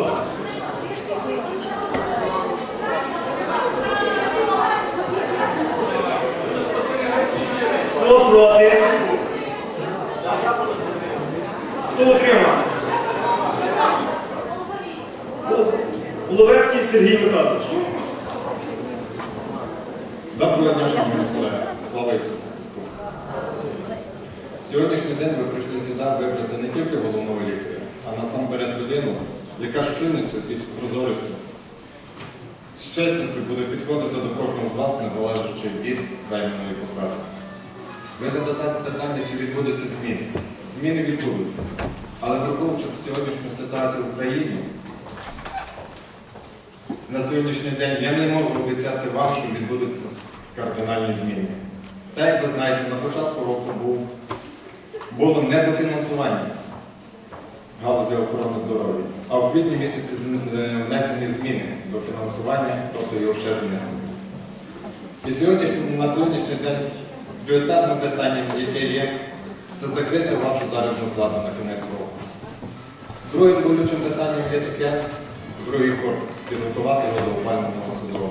Хто? Хто проти? Хто утримався? Головецький Сергій Михайлович. Доброго дня, шановні колеги. Слава Ісусу Христу. Сьогоднішній день ви прийшли сюди вибрати не тільки головного лікаря, а насамперед людину, яка з чуйністю і прозорістю, з чесністю буде підходити до кожного з вас, не залежачи від займаної посади. Ви задаєте питання, чи відбудуться зміни. Зміни відбудуться. Але враховуючи сьогоднішню ситуацію в Україні, на сьогоднішній день я не можу обіцяти вам, що відбудуться кардинальні зміни. Так, як ви знаєте, на початку року було недофінансування галузі охорони здоров'я, а в квітні місяці внесені зміни до фінансування, тобто його ще знесли. І на сьогоднішній день пріоритетним питанням, яке є, це закрити вашу заробітну плату на кінець року. Другим болючим питанням є таке, другий корпус – підготувати його до опалювального сезону.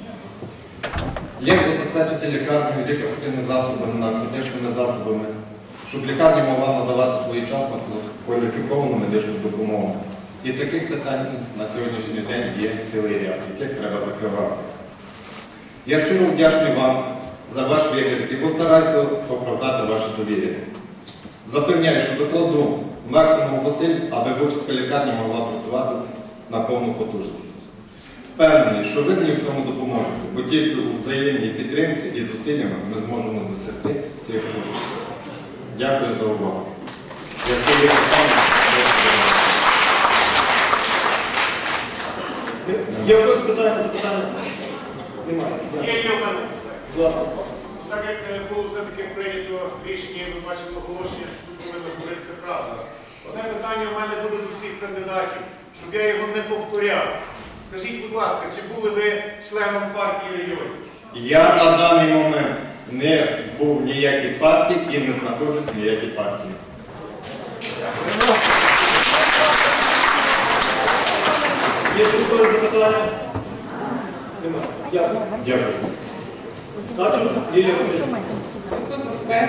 Як забезпечити лікарню лікарськими засобами, наркотичними засобами, щоб лікарня могла надавати своєчасно кваліфіковану медичну допомогу. І таких питань на сьогоднішній день є цілий ряд, яких треба закривати. Я щиро вдячний вам за ваш вибір і постараюся оправдати ваше довір'я. Запевняю, що докладу максимум зусиль, аби Бучацька лікарня могла працювати на повну потужність. Впевнений, що ви мені в цьому допоможете, бо тільки у взаємній підтримці і зусиллями ми зможемо досягти цих успіхів. Дякую за увагу. Якщо є питання, Є хтось запитання? Немає. Є у мене. Будь ласка. Так як було все-таки прийнято рішення, ви бачите оголошення, що тут повинна говоритися правда. Одне питання у мене буде до всіх кандидатів, щоб я його не повторяв. Скажіть, будь ласка, чи були ви членом партії регіонів? я на даний момент не був в ніякій партії і не знаходжусь в ніякій партії. Є ще хтось запитання? Немає. Дякую. Дякую. Качур Лілія Васильівна. Христос Воскрес!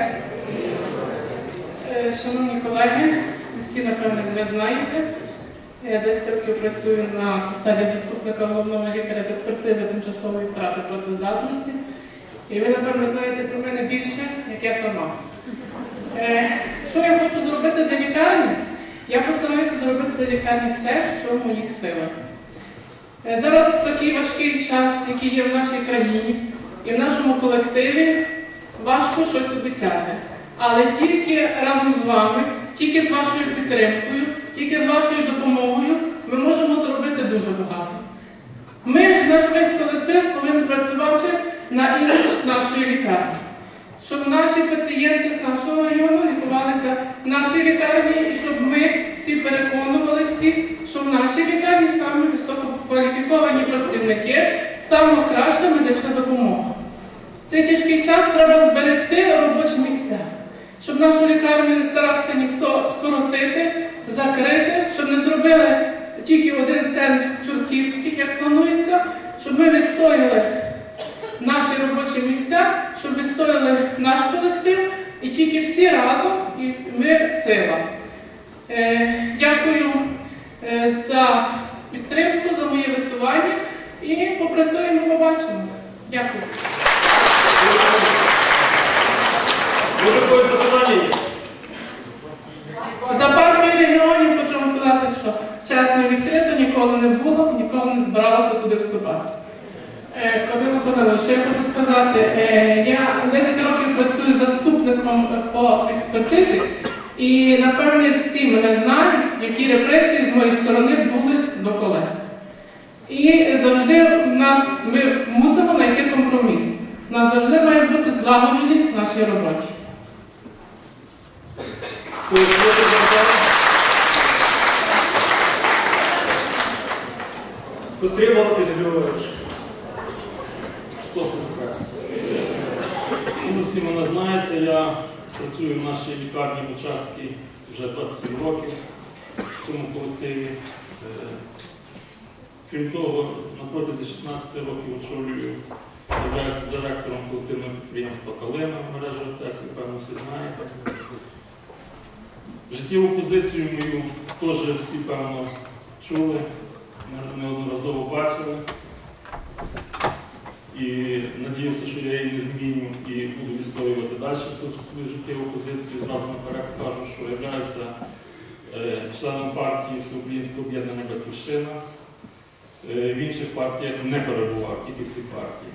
Шановні колеги, всі, напевно, мене знаєте. Я 10 років працюю на посаді заступника головного лікаря з експертизи тимчасової втрати працездатності. І ви, напевно, знаєте про мене більше, як я сама. Що я хочу зробити для лікарні? Я постараюся зробити для лікарні все, що в моїх силах. Зараз в такий важкий час, який є в нашій країні і в нашому колективі, важко щось обіцяти. Але тільки разом з вами, тільки з вашою підтримкою, тільки з вашою допомогою ми можемо зробити дуже багато. Ми, наш весь колектив, повинні працювати на імідж нашої лікарні. Щоб наші пацієнти з нашого району лікувалися в нашій лікарні і щоб ми всі переконували всіх, що в нашій лікарні саме висококваліфіковані працівники, саме краща медична допомога. В цей тяжкий час треба зберегти робочі місця, щоб нашу лікарню не старався ніхто скоротити, закрити, щоб не зробили тільки один центр Чортківський, як планується, щоб ми відстояли наші робочі місця, щоб відстояли наш колектив і тільки всі разом, і ми сила. Дякую за підтримку, за моє висування і попрацюємо, побачимо. Дякую. Може, когось запитання є? За партію регіонів хочу вам сказати, що чесно і відкрито ніколи не було, ніколи не збиралася туди вступати. Кодино, що я хочу сказати, я 10 років працюю заступником по експертизі і, напевне, всі мене знають, які репресії з моєї сторони були до колег. І завжди ми мусимо знайти компроміс. У нас завжди має бути злагодженість в нашій роботі. Кострів Василь Григорович. Христос Воскрес! Ви всі мене знаєте, я працюю в нашій лікарні Бучацькій вже 27 років в цьому колективі. Крім того, на протязі 16 років очолюю, являюся директором колективного підприємства «Калина» в мережі АТЕК, певно, всі знаєте. Життєву позицію мою теж всі, певно, чули, неодноразово бачили. І надіюся, що я її не зміню і буду відстоювати далі свою життєву позицію. Зразу наперед скажу, що являюся членом партії Всеукраїнське об'єднання «Батьківщина». В інших партіях не перебував, тільки в цій партії.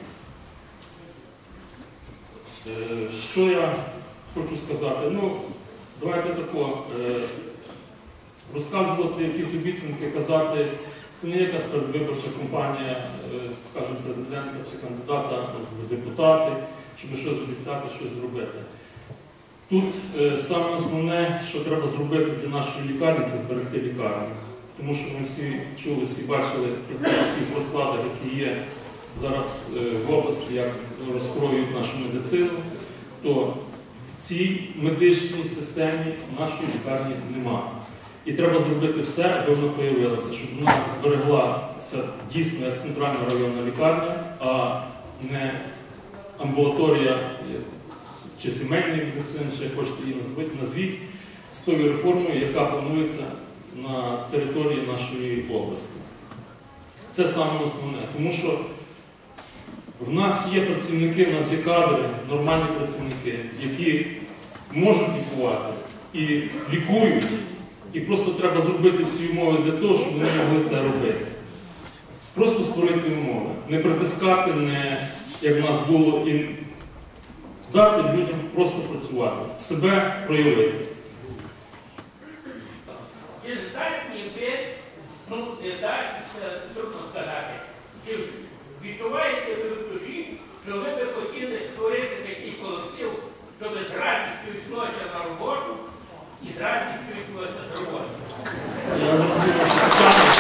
Що я хочу сказати? Ну, давайте тако, розказувати якісь обіцянки, казати, це не якась передвиборча кампанія, скажімо, президента чи кандидата в депутати, щоб щось обіцяти, щось зробити. Тут саме основне, що треба зробити для нашої лікарні, це зберегти лікарню. Тому що ми всі чули, всі бачили при тих всіх розкладах, які є зараз в області, як розкроюють нашу медицину, то в цій медичній системі нашої лікарні немає. І треба зробити все, аби вона появилася, щоб вона збереглася дійсно як центральна районна лікарня, а не амбулаторія чи сімейної медицини, чи як хочете її назвіть, з тою реформою, яка планується на території нашої області. Це саме основне, тому що в нас є працівники, в нас є кадри, нормальні працівники, які можуть лікувати і лікують, і просто треба зробити всі умови для того, щоб вони могли це робити. Просто створити умови, не притискати, не, як в нас було, і дати людям просто працювати, себе проявити. Чи здатні ви, ну, трудно сказати, чи відчуваєте ви в душі, що ви би хотіли створити такий колектив, щоб з радістю йшлося на роботу і з радістю йшлося з роботи? Я зрозумів, що питання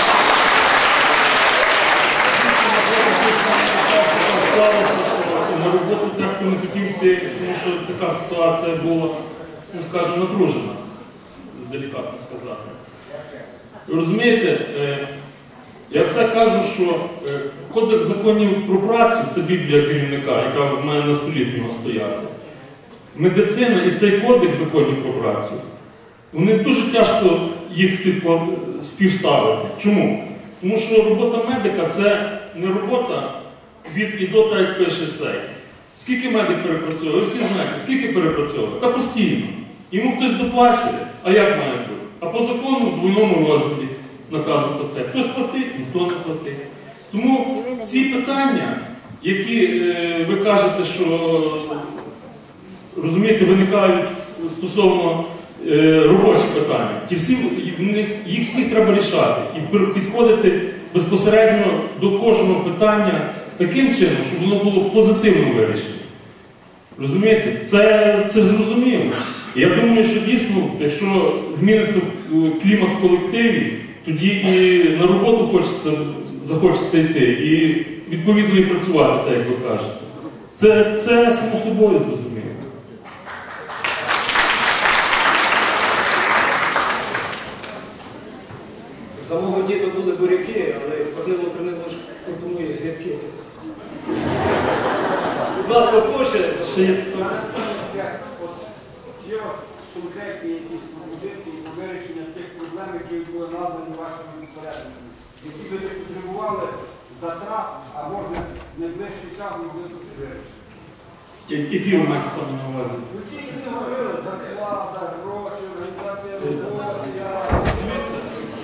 склалося, що на роботу дехто не хотів йти, тому що така ситуація була, ну скажімо, напружена, делікатно сказати. Ви розумієте, я все кажу, що Кодекс законів про працю – це Біблія керівника, яка має на столі з нього стояти. Медицина і цей Кодекс законів про працю, вони дуже тяжко їх співставити. Чому? Тому що робота медика – це не робота від і до, так як пише цей. Скільки медик перепрацьовує? Ви всі знаєте, скільки перепрацьовує? Та постійно. Йому хтось доплачує, а як має бути? А по закону в двойному розмірі наказу про це. Хтось платить, ніхто не платить. Тому ці питання, які ви кажете, що, розумієте, виникають стосовно робочих питань, їх всіх треба рішати і підходити безпосередньо до кожного питання таким чином, щоб воно було позитивно вирішено. Розумієте? Це зрозуміло. І я думаю, що дійсно, якщо зміниться клімат в колективі, тоді і на роботу захочеться йти, і відповідно і працювати, так як ви кажете. Це само собою зрозуміло. За мого діда були буряки, але Корнило Корнилович пропонує грядки. Будь ласка, прошу. Ще є питання? Є у вас конкретні якісь пропозиції по вирішення тих проблем, які були названі вашими підпорядниками, які би не потребували затрат, а може в найближчий час могли бути вирішені? Які ви маєте саме на увазі? Ну, ті, які не говорили, зарплата, гроші, організація роботи, Дивіться,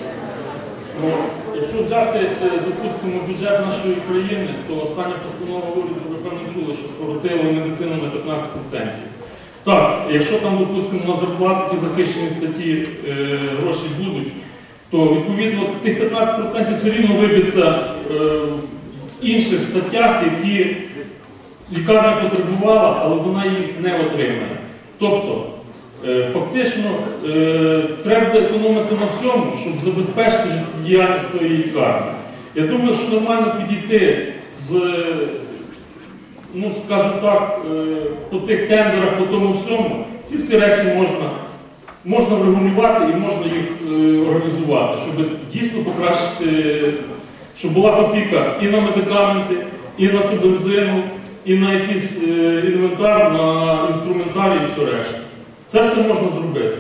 якщо взяти, допустимо, бюджет нашої країни, то остання постанова уряду, ви певно чули, що скоротили медицину на 15%. Так, якщо там, допустимо, на зарплати ті захищені статті гроші будуть, то відповідно тих 15% все рівно виб'ється в інших статтях, які лікарня потребувала, але вона їх не отримає. Тобто, фактично, треба економити на всьому, щоб забезпечити життєдіяльність тої лікарні. Я думаю, що нормально підійти з, ну, скажімо так, по тих тендерах, по тому всьому, ці всі речі можна врегулювати і можна їх організувати, щоб дійсно покращити щоб була копійка і на медикаменти, і на ту бензину, і на якийсь інвентар, на інструментарій і все решта. Це все можна зробити.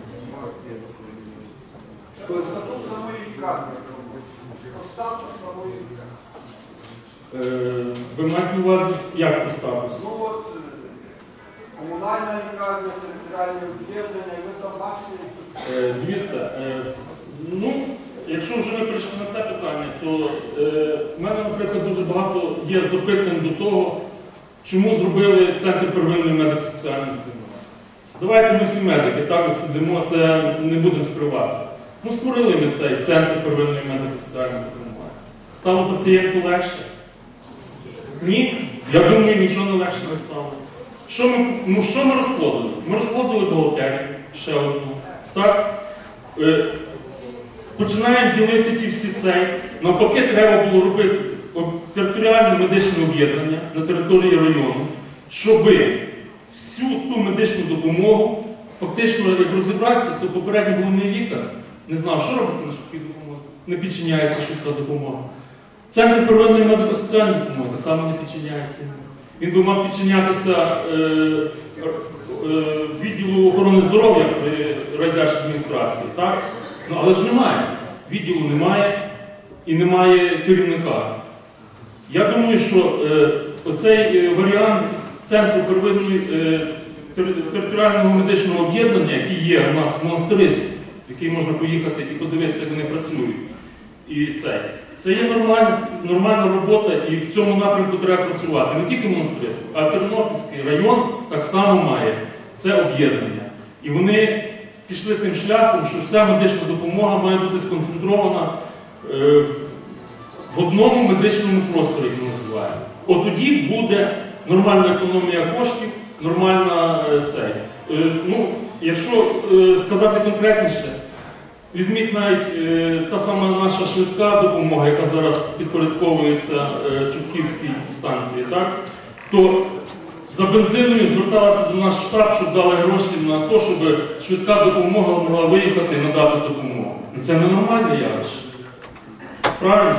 Статут самої лікарні. Статус самої лікарні. Ви маєте на увазі, як по статусу? Ну от, комунальна лікарня, територіальне об'єднання, ви там бачите? Дивіться, якщо вже ми прийшли на це питання, то в мене, наприклад, дуже багато є запитань до того, чому зробили Центр первинної медико-соціальної допомоги. Давайте ми всі медики, так, сидимо, це не будемо скривати. Створили ми цей Центр первинної медико-соціальної допомоги. Стало пацієнту легше? Ні? Я думаю, нічого не легше не стало. Що ми розплодили? Ми розплодили бухгалтерію, ще одну. Так? Починаємо ділити ті всі цей. Навпаки, треба було робити територіальне медичне об'єднання на території району, щоб всю ту медичну допомогу, фактично, як розібратися, то попередньо головний лікар не знав, що робиться на швидкій допомозі. Не підчиняється швидка допомога. Центр первинної медико-соціальної допомоги так само не підчиняється. Він би мав підчинятися відділу охорони здоров'я при райдержадміністрації, так? Але ж немає. Відділу немає і немає керівника. Я думаю, що оцей варіант Центру первинної територіального медичного об'єднання, який є у нас в Монастириську, в який можна поїхати і подивитися, як вони працюють, і це є нормальна робота, і в цьому напрямку треба працювати. Не тільки Монастириську, а Тернопільський район так само має це об'єднання. І вони пішли тим шляхом, що вся медична допомога має бути сконцентрована в одному медичному просторі, як ми називаємо. От тоді буде нормальна економія коштів, нормальна якщо сказати конкретніше, візьміть навіть та сама наша швидка допомога, яка зараз підпорядковується Чубківській станції, так? То за бензиною зверталася до нас штаб, щоб дали гроші на те, щоб швидка допомога могла виїхати і надати допомогу. Це ненормальне явище. Правильно?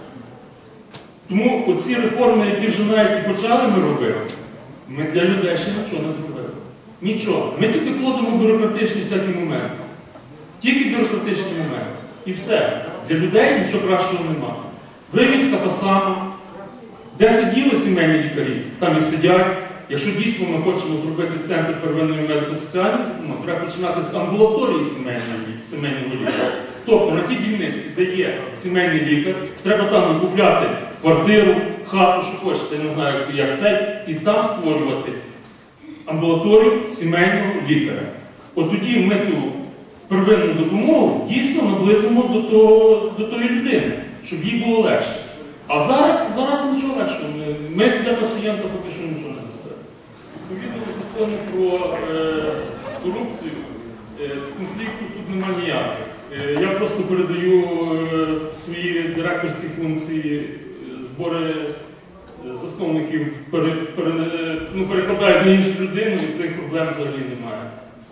Тому оці реформи, які вже навіть почали ми робити, ми для людей ще нічого не зробили. Нічого. Ми тільки плодимо бюрократичні всякі моменти. Тільки бюрократичні моменти. І все. Для людей нічого кращого нема. Вивізка та сама. Де сиділи сімейні лікарі, там і сидять. Якщо дійсно ми хочемо зробити Центр первинної медико-соціальної допомоги, треба починати з амбулаторії сімейного лікаря. Тобто на тій дільниці, де є сімейний лікар, треба там викупляти квартиру, хату, що хочете, я не знаю, як це, і там створювати амбулаторію сімейного лікаря. От тоді ми ту первинну допомогу дійсно наблизимо до тої людини, щоб їй було легше. А зараз нічого легшого. Ми для пацієнта поки що нічого не зробили. Відповідно до закону про корупцію, конфлікту тут немає ніяких. Я просто передаю свої директорські функції, збори засновників перекладають на іншу людину, і цих проблем взагалі немає.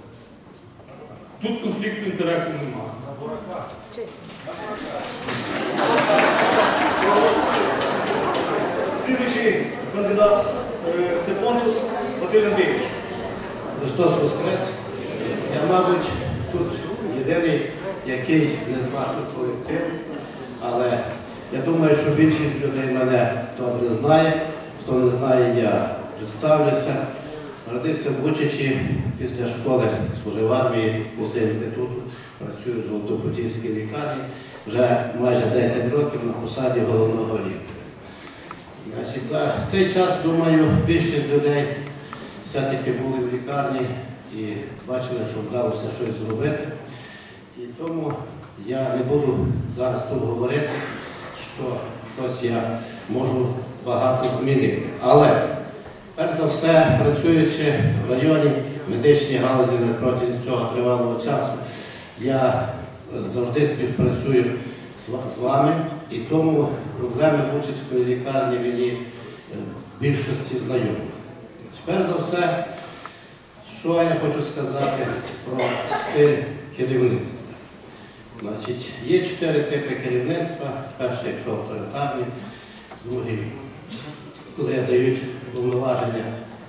Тут конфлікту інтересів немає. Слідуючий кандидат це Понтус Василь Андрійович. Христос Воскрес. Я, мабуть, тут єдиний, який не з вашого колективу, але я думаю, що більшість людей мене добре знає. Хто не знає, я представлюся. Народився в Бучачі, після школи служив в армії, після інституту, працюю в Золотопутівській лікарні. Вже майже 10 років на посаді головного лікаря. За цей час, думаю, більшість людей все-таки були в лікарні і бачили, що вдалося щось зробити. І тому я не буду зараз тут говорити, що щось я можу багато змінити. Але, перш за все, працюючи в районі медичній галузі протягом цього тривалого часу, я завжди співпрацюю з вами, і тому проблеми Бучацької лікарні мені в більшості знайомі. Перш за все, що я хочу сказати про стиль керівництва. Значить, є 4 типи керівництва. Перше перший, якщо авторитарний, другий, коли дають повноваження,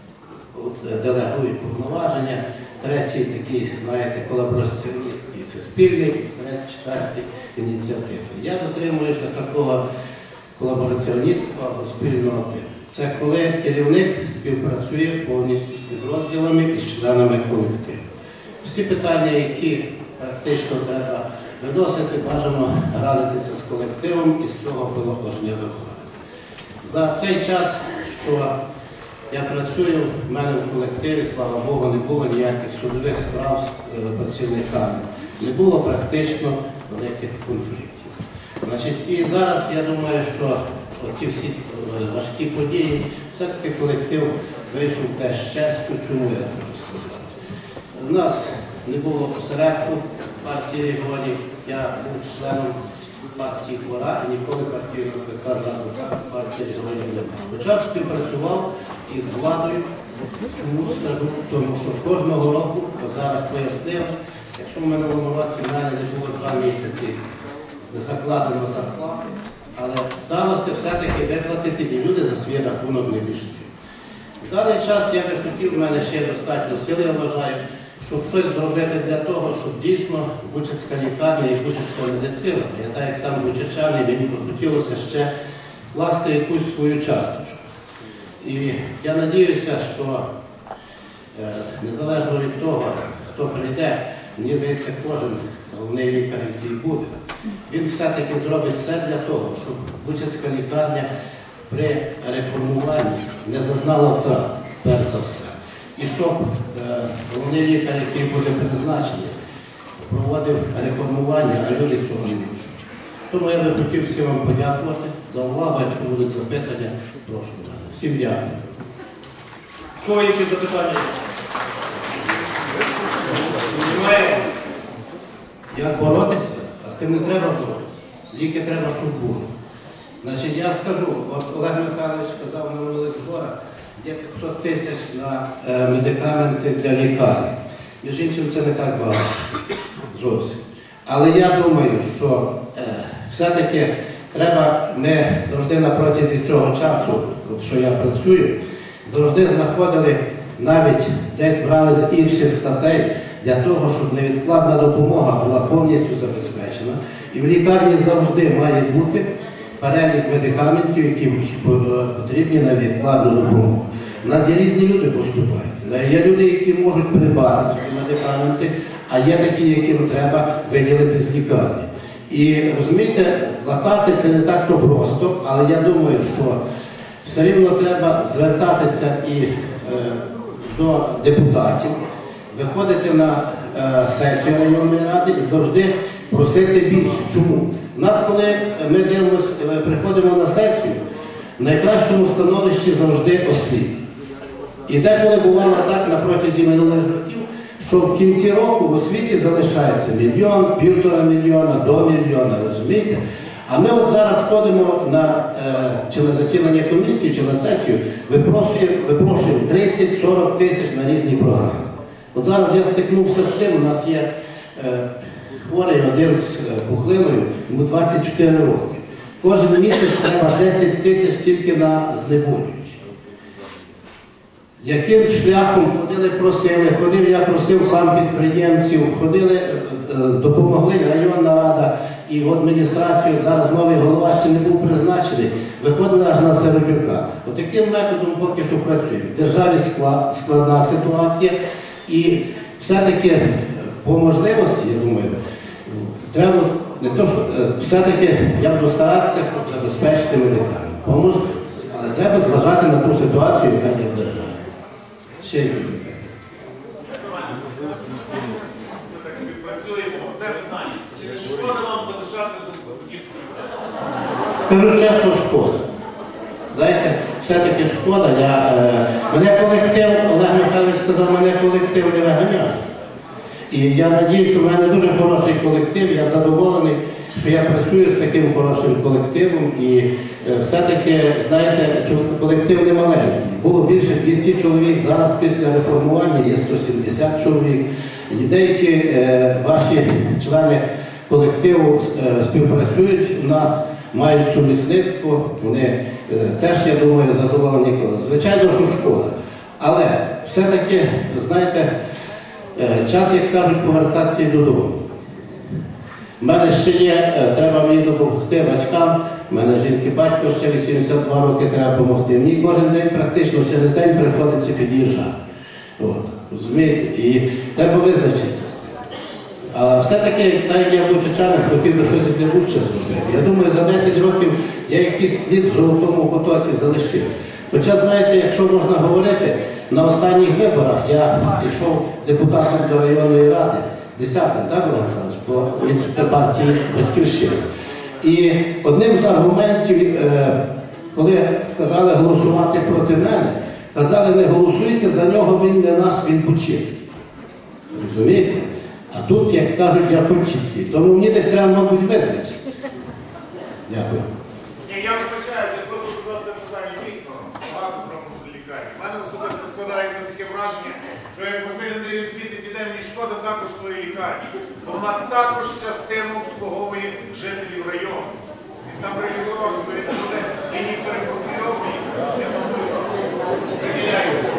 делегують повноваження, третій такий, знаєте, колабораціоністський, це спільний, третій, четвертий ініціативний. Я дотримуюся такого колабораціоністства або спільного типу. Це коли керівник співпрацює повністю з підрозділами і з членами колективу. Всі питання, які практично треба виносити, бажано радитися з колективом і з цього положення виходити. За цей час, що я працюю, в мене в колективі, слава Богу, не було ніяких судових справ з працівниками. Не було практично великих конфліктів. Значить, і зараз я думаю, що ті всі важкі події, все-таки колектив вийшов теж з честю. Чому я хочу сказати? У нас не було осередку партії регіонів, я був членом партії «Хвора» і ніколи партійного прикладу партії регіонів не мав. Хоча б співпрацював із владою, чому скажу, тому що кожного року, от зараз пояснив, якщо в минулому році в мене не було 2 місяці закладено зарплату, але вдалося все-таки виплатити, і люди за свій рахунок не пішли. В даний час я би хотів, в мене ще достатньо сил, я вважаю, щоб щось зробити для того, щоб дійсно Бучацька лікарня і Бучацька медицина, я так як сам бучачанин, мені б хотілося ще вкласти якусь свою часточку. І я надіюся, що незалежно від того, хто прийде, мені здається, кожен головний лікар, який буде, він все-таки зробить все для того, щоб Бучацька лікарня при реформуванні не зазнала втрат, перш за все. І щоб головний лікар, який буде призначений, проводив реформування, а люди цього не відчують. Тому я би хотів всім вам подякувати за увагу. Якщо будуть запитання, прошу мене. Всім дякую. Кого які запитання? Немає? Як боротися? А з тим не треба боротися. Ліки треба, щоб були. Значить, я скажу, от Олег Михайлович казав на минулих зборах, є 500 тисяч на медикаменти для лікарні. Між іншим, це не так багато. Зовсім. Але я думаю, що все-таки треба, ми завжди на протязі цього часу, от що я працюю, завжди знаходили, навіть десь брали з інших статей, для того, щоб невідкладна допомога була повністю забезпечена. І в лікарні завжди має бути перелік медикаментів, які потрібні на невідкладну допомогу. У нас є різні люди поступають. Є люди, які можуть придбати свої медикаменти, а є такі, яким треба виділити з лікарні. І розумієте, латати це не так то просто, але я думаю, що все рівно треба звертатися і до депутатів, виходити на сесію районної ради і завжди просити більше. Чому? У нас, коли ми приходимо на сесію, в найкращому становищі завжди освіта. І деколи бувало так на протязі минулих років, що в кінці року в освіті залишається 1 мільйон, 1,5 мільйона, до 1 мільйона, розумієте? А ми от зараз ходимо чи на засідання комісії, чи на сесію, випрошуємо 30-40 тисяч на різні програми. От зараз я стикнувся з тим, у нас є хворий один з пухлиною, йому 24 роки. Кожен місяць треба 10 тисяч тільки на знеболюючі. Яким шляхом ходили, просили, ходив, я просив сам підприємців, ходили, допомогли районна рада і в адміністрацію, зараз новий голова ще не був призначений, виходили аж на Середюка. Отаким методом поки що працюємо. В державі складна ситуація і все-таки по можливості, я думаю, треба не то, що все-таки я буду старатися забезпечити медикамент. Але треба зважати на ту ситуацію, яка є в державі. Ще й Ми так співпрацюємо. Одне питання. Чи не шкода вам залишати Зубківську лікарню? Скажу чесно, шкода. Знаєте, все-таки шкода. Мене колектив, Олег Михайлович сказав, мене колектив не виганяє. І я надіюся, у мене дуже хороший колектив, я задоволений, що я працюю з таким хорошим колективом. І все-таки, знаєте, колектив не маленький. Було більше 200 чоловік, зараз після реформування є 170 чоловік. І деякі ваші члени колективу співпрацюють у нас, мають сумісництво, вони теж, я думаю, задоволені. Звичайно, що шкода. Але все-таки, знаєте, час, як кажуть, повертатися додому. У мене ще є, треба мені допомогти батькам, у мене жінки батько ще 82 роки, треба допомогти. Мені кожен день, практично через день приходиться під'їжджати. Розумієте? І треба визначитися. А все-таки, так як я бучачанин, хотів би щось для Буча зробити. Я думаю, за 10 років я якийсь слід в золотому потоці залишив. Хоча, знаєте, якщо можна говорити, на останніх виборах я йшов депутатом до районної ради, 10-м, так, Олег Михайлович, від партії «Батьківщина». І одним з аргументів, коли сказали голосувати проти мене, казали, не голосуйте за нього, він не наш, він Бучицький. Розумієте? А тут, як кажуть, я Бучицький. Тому мені десь треба, мабуть, визначитися. Дякую. Я вибачаюся, я просто задав це питання дійсно багато зроблено в лікарні. У мене особисто складається таке враження, що як Василь Андрійович звідти піде, мені шкода також тої лікарні. Бо вона також частину обслуговує жителів району. Він там реалізував свої люди, лінії перепрофільовки, я думаю, що приділяються.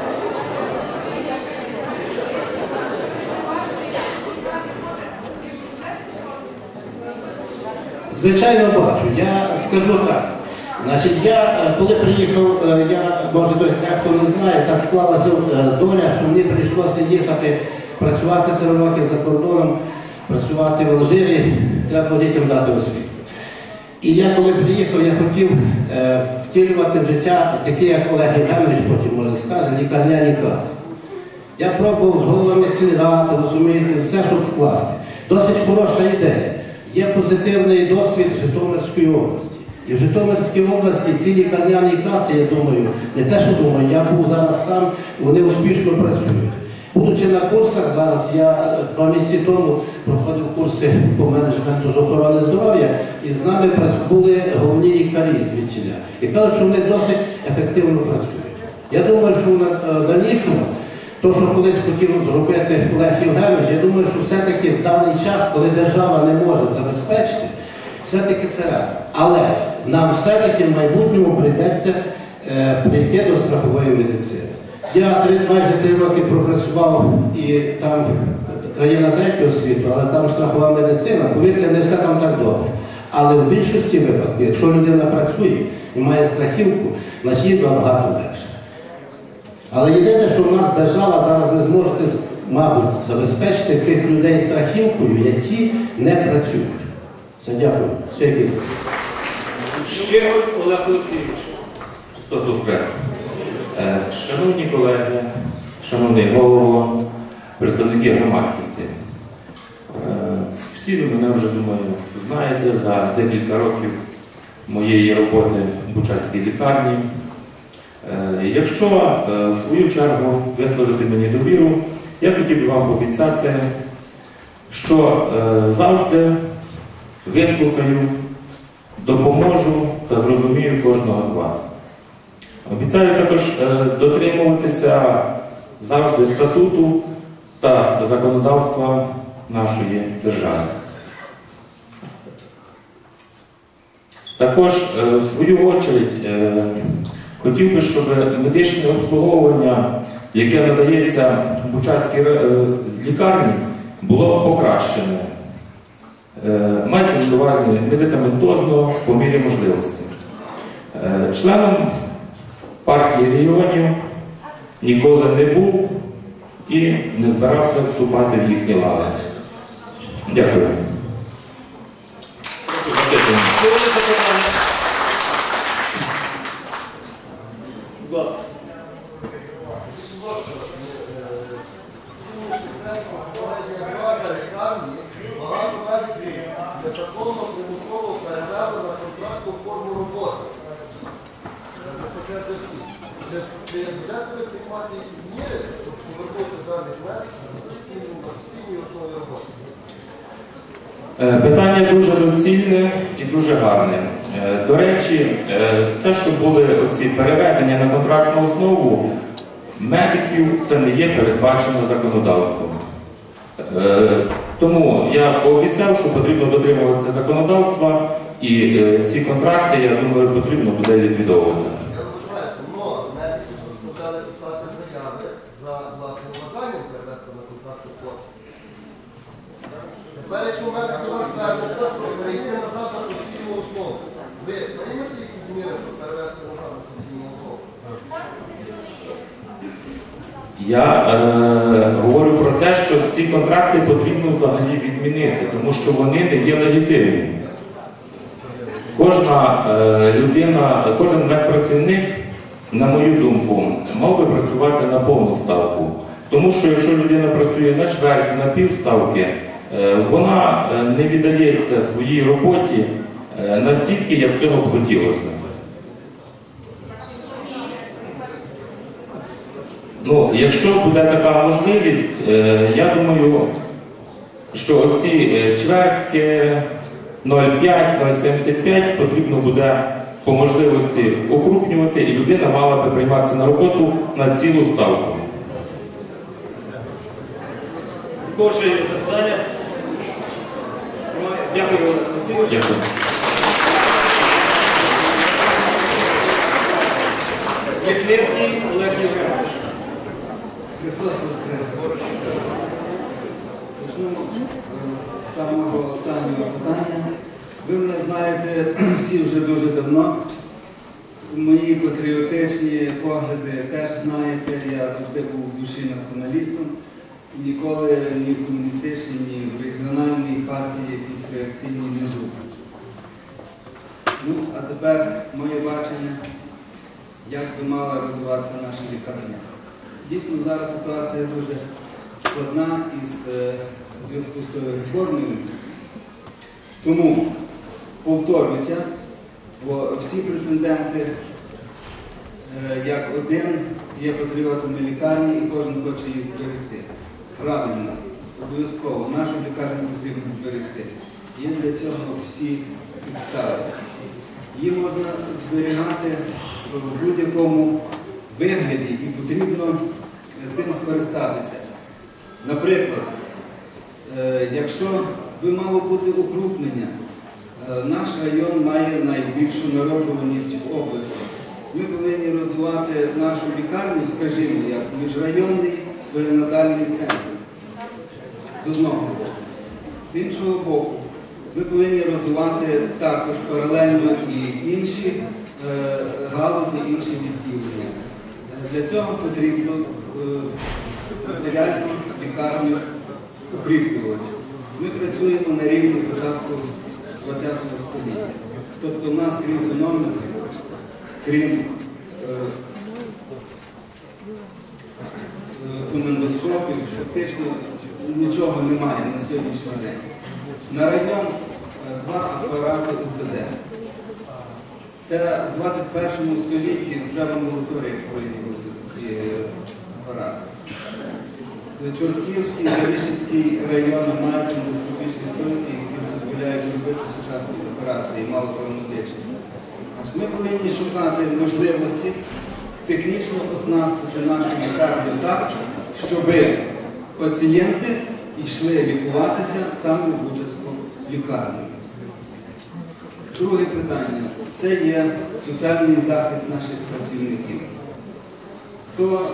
Звичайно, бачу. Я скажу так. Значить, я, коли приїхав, може хтось не знає, так склалася доля, що мені прийшлося їхати працювати 3 роки за кордоном, працювати в Алжирі, треба було дітям дати освіту. І я, коли приїхав, я хотів втілювати в життя, такі, як Олег Євгенович потім, може скаже, лікарняні каси. Я пробував з головами сільради, розумієте, все, щоб вкласти. Досить хороша ідея. Є позитивний досвід Житомирської області. І в Житомирській області ці лікарняні каси, я думаю, не те, що думаю, я був зараз там, і вони успішно працюють. Будучи на курсах зараз, я 2 місяці тому проходив курси по менеджменту з охорони здоров'я, і з нами були головні лікарі звідтіля. І кажуть, що вони досить ефективно працюють. Я думаю, що в дальнішому, то, що колись хотів зробити Олег Євгенович, я думаю, що все-таки в даний час, коли держава не може забезпечити, все-таки це реально. Але нам все-таки в майбутньому прийдеться прийти до страхової медицини. Я майже 3 роки пропрацював, і там країна 3-го світу, але там страхова медицина, повірте, не все там так добре. Але в більшості випадків, якщо людина працює і має страхівку, значить їй набагато легше. Але єдине, що в нас держава зараз не зможе, мабуть, забезпечити тих людей страхівкою, які не працюють. Все, дякую. Ще якісь? Ще Олег Олексійович. Христос Воскрес! Шановні колеги, шановний голово, представники громадськості, всі ви мене вже, думаю, знаєте за декілька років моєї роботи в Бучацькій лікарні. Якщо в свою чергу висловити мені довіру, я хотів би вам пообіцяти, що завжди вислухаю, допоможу та зрозумію кожного з вас. Обіцяю також дотримуватися завжди статуту та законодавства нашої держави. Також, в свою очередь, хотів би, щоб медичне обслуговування, яке надається в Бучацькій лікарні, було покращене. Мається на увазі медикаментозно по мірі можливості. Членом партії регіонів ніколи не був і не збирався вступати в їхні лави. Дякую. Будь ласка. Багато медиків незаконно примусово перевели на контрактну форму роботи. Чи будете ви приймати якісь міри, щоб повернути даних медиків на постійній основі роботи? Питання дуже доцільне і дуже гарне. До речі, це, що були оці переведення на контрактну основу медиків, це не є передбачено законодавством. Тому я пообіцяв, що потрібно дотримуватися законодавства І ці контракти, я думаю, потрібно буде ліквідовувати. Я вважаюся, але медики заставляли писати заяви за власним бажанням перевести на контракт хлопців. Тепер, якщо медик до вас звернеться, то перейти назад на постійну основу. Ви приймете якісь зміни, щоб перевести назад на постійну основу? Я говорю про те, що ці контракти потрібно взагалі відмінити, тому що вони не є легітимні. Кожна людина, кожен медпрацівник, на мою думку, мав би працювати на повну ставку. Тому що якщо людина працює на чверть, на півставки, вона не віддається своїй роботі настільки, як цього б хотілося. Ну, якщо буде така можливість, я думаю, що оці чвертки 0,5-0,75 потрібно буде по можливості окрупнювати, і людина мала би прийматися на роботу на цілу ставку. Також є запитання? Дякую, Васильович. Дякую. Яхницький Олег Євгенович. Христос Воскрес. Почнемо з самого останнього питання. Ви мене знаєте всі вже дуже давно. Мої патріотичні погляди теж знаєте. Я завжди був в душі націоналістом. Ніколи ні в комуністичній, ні в регіональній партії якісь реакційні не був. Ну, а тепер моє бачення, як би мала розвиватися наша лікарня. Дійсно, зараз ситуація дуже складна із зв'язку з тою реформою. Тому повторюся, бо всі претенденти як один є патріотами лікарні і кожен хоче її зберегти. Правильно, обов'язково, нашу лікарню потрібно зберегти. Є для цього всі підстави. Її можна зберігати в будь-якому вигляді і потрібно тим скористатися. Наприклад, якщо би мало бути укрупнення, наш район має найбільшу народжуваність в області. Ми повинні розвивати нашу лікарню, скажімо, як міжрайонний перинатальний центр. З одного боку. З іншого боку, ми повинні розвивати також паралельно і інші галузі, інші відділення. Для цього потрібно матеріальну лікарню укріплювати. Ми працюємо на рівні початку ХХ століття. Тобто в нас, крім економіки, крім фонендоскопів, фактично нічого немає на сьогоднішній день. На район 2 апарати УЗД. Це в 21 столітті вже в амбулаторії повинні бути такі апарати. Чортківський, Зарічицький район мають ендоскопічні столики, які дозволяють робити сучасні операції, малотравматичні. Ми повинні шукати можливості технічно оснастити нашу лікарню так, щоб пацієнти йшли лікуватися саме в Бучацьку лікарню. Друге питання – це є соціальний захист наших працівників. То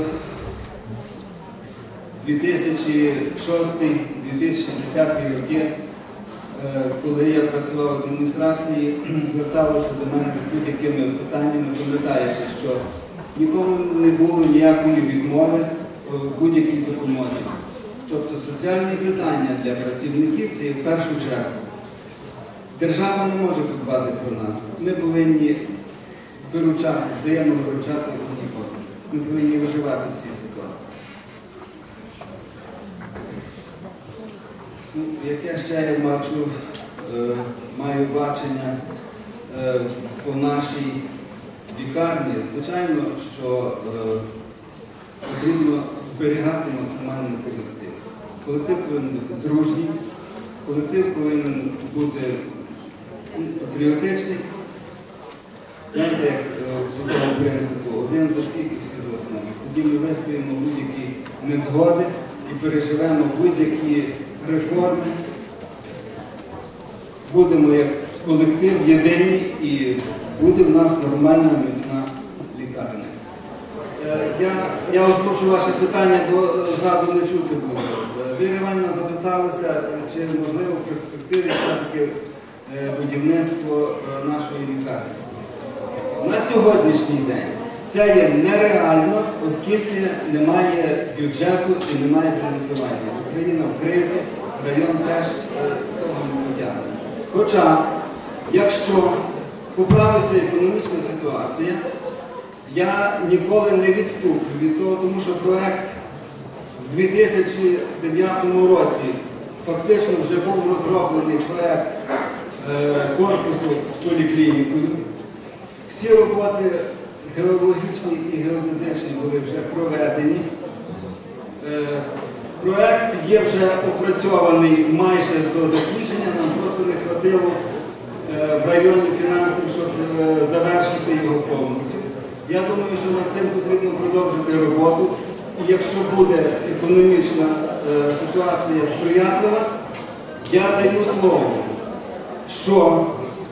2006-2010 роки, коли я працював в адміністрації, зверталися до мене з будь-якими питаннями. Пам'ятаєте, що нікому не було ніякої відмови в будь-якій допомозі. Тобто соціальні питання для працівників – це є в першу чергу. Держава не може подбати про нас. Ми повинні виручати, взаємно виручати одні одного. Ми повинні виживати в цій ситуації. Яке ще я маю бачення по нашій лікарні? Звичайно, що потрібно зберігати максимальний колектив. Колектив повинен бути дружній, колектив повинен бути патріотичний. Знаєте, як по тому принципу, один за всіх і всі за одного. Тоді ми вистоїмо будь-які незгоди і переживемо будь-які реформи. Будемо, як колектив єдиний і буде в нас нормальна, міцна лікарня. Я озвучу ваше питання, бо ззаду не чути було. Віра Іванівна запиталася, чи можливо в перспективі все-таки будівництво нашої лікарні. На сьогоднішній день це є нереально, оскільки немає бюджету і немає фінансування. Україна в кризі, район теж того не тягне. Хоча, якщо поправиться економічна ситуація, я ніколи не відступлю від того, тому що проєкт в 2009 році фактично вже був розроблений проєкт корпусу з поліклінікою. Всі роботи геологічні і геодезичні були вже проведені. Проєкт є вже опрацьований майже до закінчення, нам просто не хватило в районі фінансів, щоб завершити його повністю. Я думаю, що над цим потрібно продовжити роботу. І якщо буде економічна ситуація сприятлива, я даю слово, що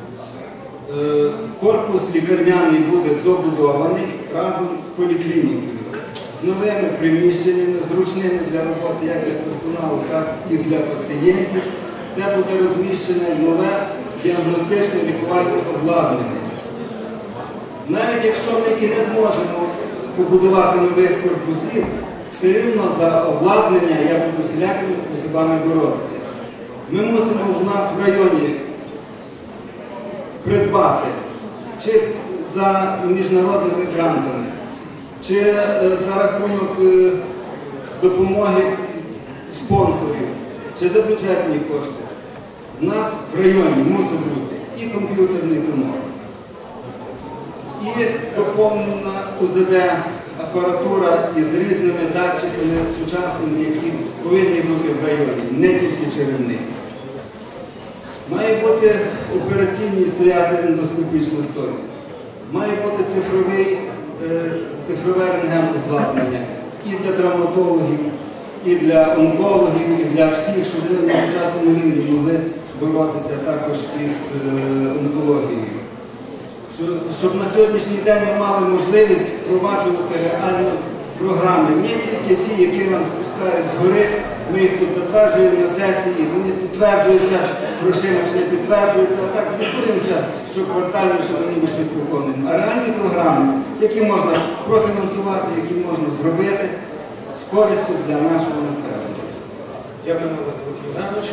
корпус лікарняний буде добудований разом з поліклінікою, з новими приміщеннями, зручними для роботи як для персоналу, так і для пацієнтів, де буде розміщене нове діагностичне лікувальне обладнання. Навіть якщо ми і не зможемо побудувати нових корпусів, все рівно за обладнання я буду всілякими способами боротися. Ми мусимо в нас в районі придбати чи за міжнародними грантами, чи за рахунок допомоги спонсорів, чи за бюджетні кошти. У нас в районі мусить бути і комп'ютерний томограф, і доповнена УЗД-апаратура із різними датчиками сучасними, які повинні бути в районі, не тільки черевних. Має бути в операційній стояти ендоскопічна стойка. Має бути цифрове рентген-обладнання і для травматологів, і для онкологів, і для всіх, щоб ми на сучасному рівні могли боротися також із онкологією. Щоб на сьогоднішній день ми мали можливість впроваджувати реально програми, не тільки ті, які нам спускають згори, ми їх тут затверджуємо на сесії, вони підтверджуються грошима чи не підтверджуються, а так звітуємося, що квартально, що ми ніби щось виконуємо. А реальні програми, які можна профінансувати, які можна зробити з користю для нашого населення. Дякую вас, Володимир Іванович.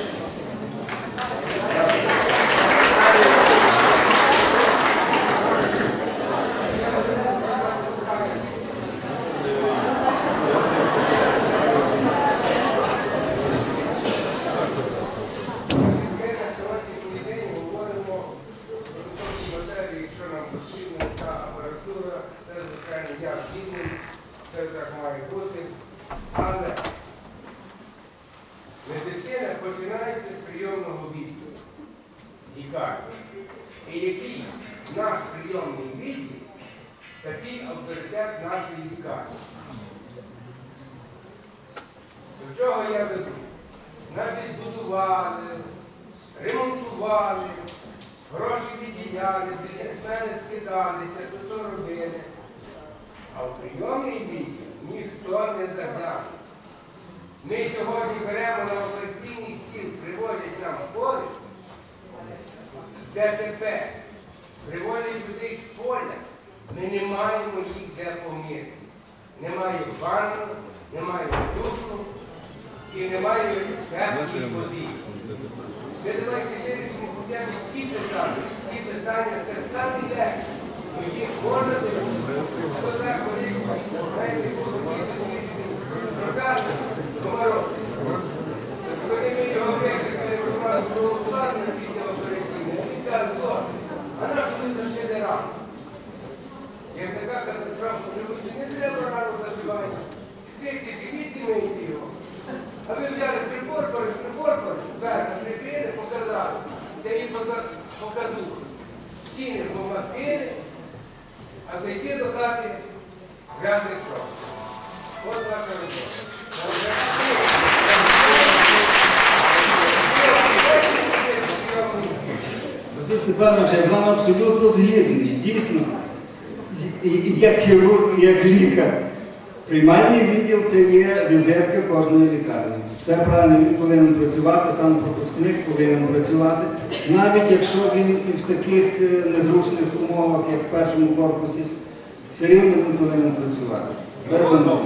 Медицина починається з прийомного відділу лікарні. І який наш прийомний відділ, такий авторитет нашої лікарні. До чого я веду? Значить, будували, ремонтували, гроші відділяли, бізнесмени скидалися, то робили. А в прийомний відділ ніхто не заглянув. Ми сьогодні беремо на операційний стіл, приводять нам хворих з ДТП, приводять людей з поля. Ми не маємо їх де поміряти. Немає ванну, немає душу і немає теплої води. Ви давайте вирішимо хоча б ці питання. Ці питання це самі легші. Їх можна зробити. Хто так вирішує? Знаєте, було комаров. Коли ми його викликали про обладнання після операційної, він каже, а наш буде зашити рану. Як така катастрофа, не треба рану зашивання. Крийте, піднімайте його. А ви взяли припорпали, верха прикрили, показали. Це їм покажу. Стіни помастили, а зайти до хати грязних кров. От наша робота. Василь Степанович, я з вами абсолютно згідний. Дійсно, як хірург, як лікар. Приймальний відділ – це є візитка кожної лікарні. Все правильно, він повинен працювати, сам пропускник повинен працювати. Навіть якщо він і в таких незручних умовах, як в першому корпусі, все рівно він повинен працювати. Безумовно.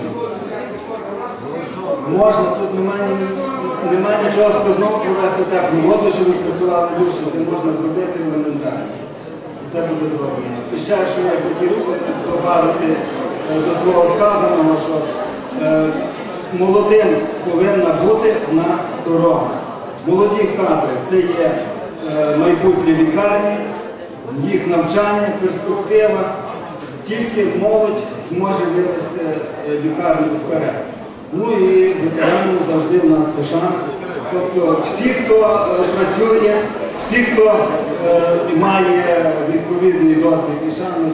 Можна, тут немає нічого складного провести теплу воду, щоб працювали душі. Це можна зробити елементарно. Це буде зроблено. І ще, що я хотів додати до свого сказаного, що молодим повинна бути в нас дорога. Молоді кадри – це є майбутні лікарні, їх навчання, перспектива. Тільки молодь зможе вивести лікарню вперед. Ну і ветеранам завжди в нас пошана. Тобто всі, хто працює, всі, хто має відповідний досвід і шану,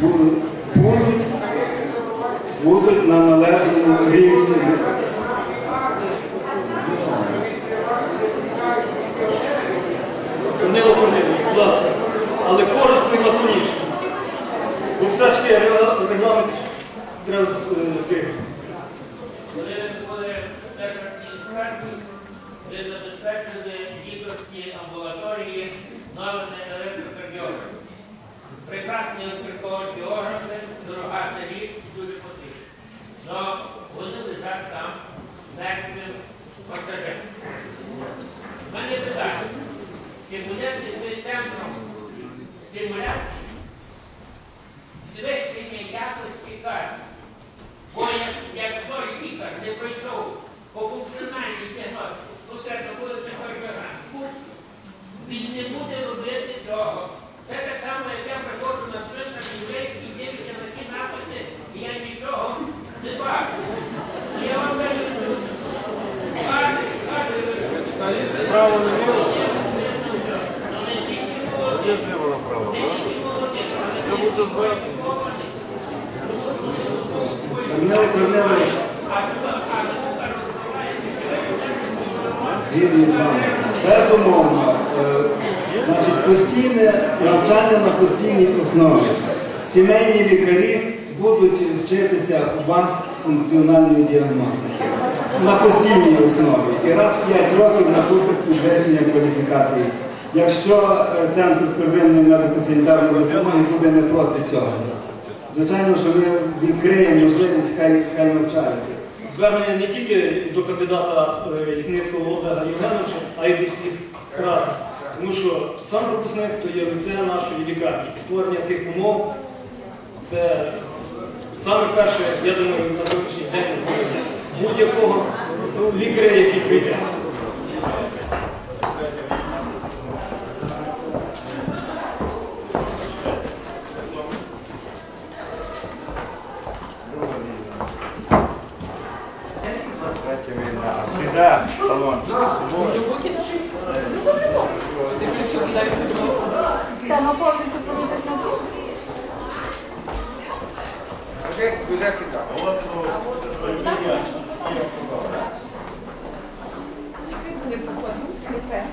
будуть на належному рівні. Корнило Корнилович, будь ласка, але коротко і лаконічно. Бо все ж таки регламент треба зберігати. Коли ви були перші адміністрації, ви забезпечили лікарські амбулаторії новими електрокардіографами. Прекрасні електрокардіографи, дорога це річ, дуже потрібна. Але вони лежать там мертвим вантажем. У мене питання, чи буде цим центром стимуляції підвищення якості кадрів? Бо якщо лікар не пройшов по функціональній діагностиці, конкретно буде кардіограм, він не буде робити цього. Це так само, як я приходжу на центр людей і дивлюся на ці написи, і я нічого не бачу. І я вам кажу, Право на віру? Не зліво направо, все буде зверху. Корнилович, згідний з вами. Безумовно, постійне навчання на постійній основі. Сімейні лікарі будуть вчитися у вас функціональної діагностики на постійній основі. І раз в 5 років на курсах підвищення кваліфікації. Якщо Центр первинної медико-санітарної допомоги буде не проти цього. Звичайно, що ми відкриємо можливість, хай навчаються. Звернення не тільки до кандидата Ізницького Олега Євгеновича, а й до всіх разом. Тому що сам пропускник – то є лице нашої лікарні. І створення тих умов – це саме перше, я думаю, на сьогоднішній день будь-якого лікаря, який прийде. Всегда салон. Це наповнюється політик на душу. Окей, буде кидати. Не покладу сліпе.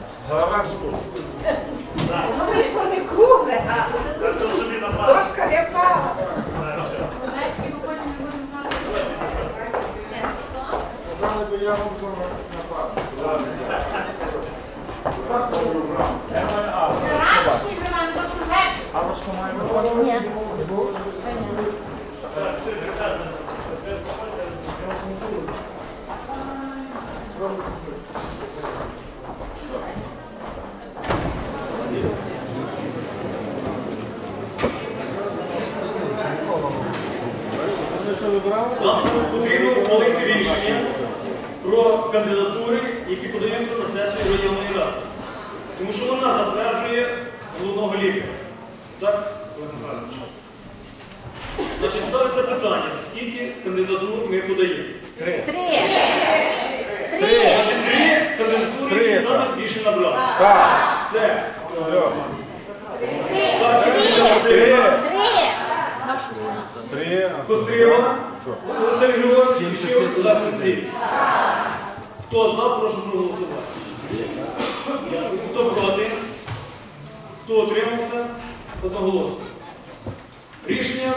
Голова штук. Воно вийшло не кругле, а дошка не я буду нападати. Аллочка має виходити? Ні. Ще ні. Нам потрібно ухвалити рішення про кандидатури, які подаються на сесію районної ради. Тому що вона затверджує головного лікаря. Так, Олег Михайлович? Значить, ставиться питання, скільки кандидатур ми подаємо? Три. Значить, три кандидатури, які саме більше набрали. Так. Це Три. Костріва, Василь Григорович і ще Олег Олексійович. Хто за, прошу проголосувати. Хто проти? Хто утримався? Одноголосно. Рішення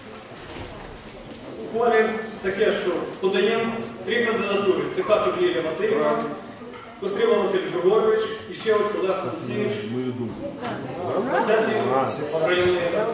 ухвалюємо таке, що подаємо три кандидатури. Це Качук Лілія Васильівна, Костріва Василь Григорович і ще Олег Олексійович. На сесію районної ради.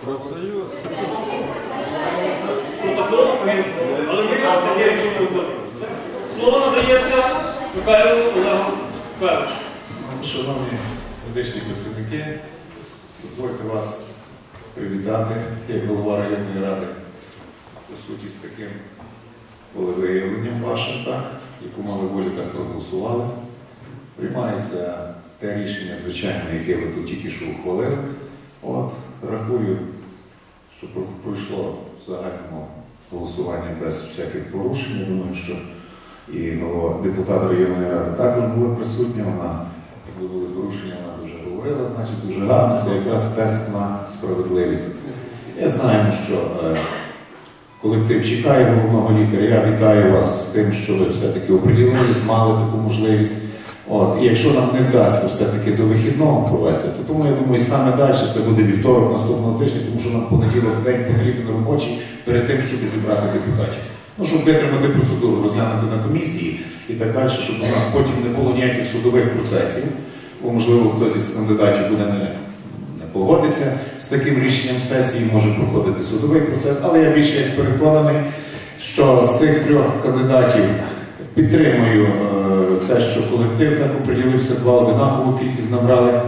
Протокол агенції. Але ми таке рішення ухвалюємо. Слово надається Михайлу Олегу Михайловичу. Шановні медичні працівники, дозвольте вас привітати як голова районної ради, по суті, з таким волевиявленням вашим, так, яку мали волі так проголосували. Приймається те рішення, звичайно, яке ви тут тільки що ухвалили. От, рахую, що пройшло в загальному голосування без всяких порушень. Я думаю, що і депутат районної ради також була присутня, вона, якби були порушення, вона дуже говорила, значить дуже гарно, це якраз тест на справедливість. Я знаю, що колектив чекає головного лікаря, я вітаю вас з тим, що ви все-таки оприділились, мали таку можливість. От, і якщо нам не вдасться все-таки до вихідного провести, то тому, я думаю, саме далі це буде вівторок наступного тижня, тому що нам понеділок день потрібен робочий перед тим, щоб зібрати депутатів. Ну, щоб витримати процедуру, розглянути на комісії і так далі, щоб у нас потім не було ніяких судових процесів, бо, можливо, хтось із кандидатів буде не погодиться з таким рішенням сесії, може проходити судовий процес, але я більше як переконаний, що з цих трьох кандидатів підтримую те, що колектив так оприділився, два одинакову кількість набрали,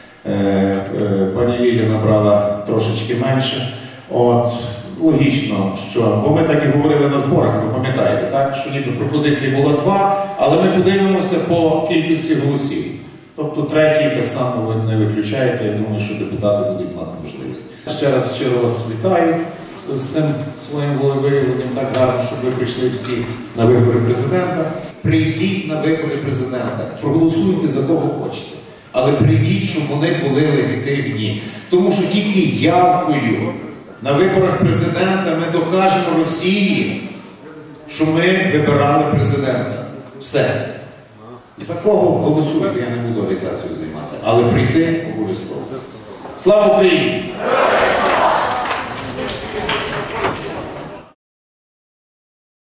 пані Лілія набрала трошечки менше. От, логічно, що, бо ми так і говорили на зборах, ви пам'ятаєте, так, що ніби пропозиції було два, але ми подивимося по кількості голосів. Тобто третій так само не виключається, я думаю, що депутати будуть мати можливість. Ще раз щиро вас вітаю з цим своїм волевиявленням, так гарно, щоб ви прийшли всі на вибори президента. Прийдіть на вибори президента, проголосуйте за кого хочете, але прийдіть, щоб вони були легітимні. Тому що тільки явкою на виборах президента ми докажемо Росії, що ми вибирали президента. Все. За кого голосуйте, я не буду агітацією займатися, але прийти обов'язково. Слава Україні!